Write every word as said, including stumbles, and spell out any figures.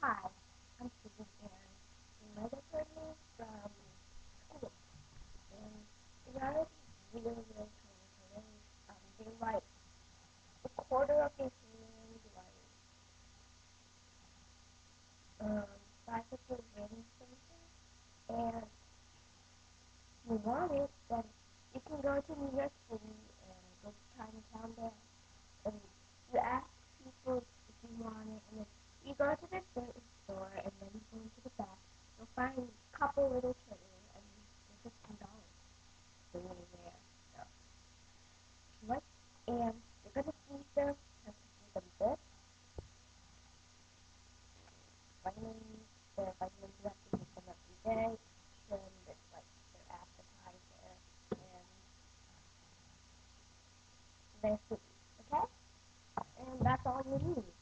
Hi, I'm Susan and you might have heard me from school. And the reality is really, really complicated. Um, they're like a quarter of your hand, like um, size of your hand something. And if you want it, then you can go to New York City and go to Chinatown there. And you ask people if you want it, and then you go to the certain store, and then you go into the back. You'll find a couple little trays, and they're just ten dollars. They're really rare. So, what? And you're gonna feed them. You have to feed them this vitamins. The vitamins you have to feed them every day. Then it's like their appetizer and their food. Okay? And that's all you need.